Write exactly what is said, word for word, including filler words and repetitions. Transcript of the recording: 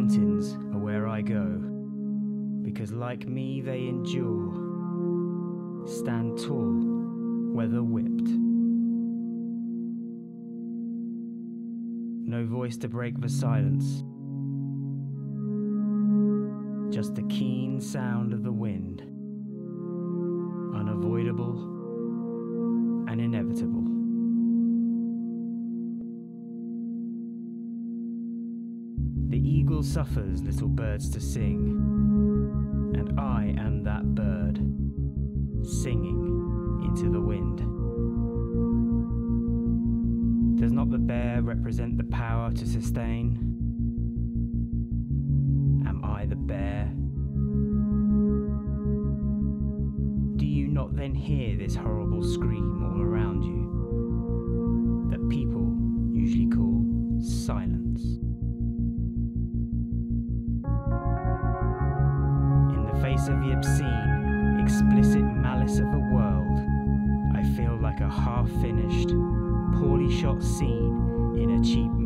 mountains are where I go, because like me they endure, stand tall, weather whipped. No voice to break the silence, just the keen sound of the wind, unavoidable and inevitable. The eagle suffers little birds to sing, and I am that bird, singing into the wind. Does not the bear represent the power to sustain? Am I the bear? Do you not then hear this horrible scream all around you, that people usually call silence? In the face of the obscene, explicit malice of the world, I feel like a half-finished, poorly shot scene in a cheap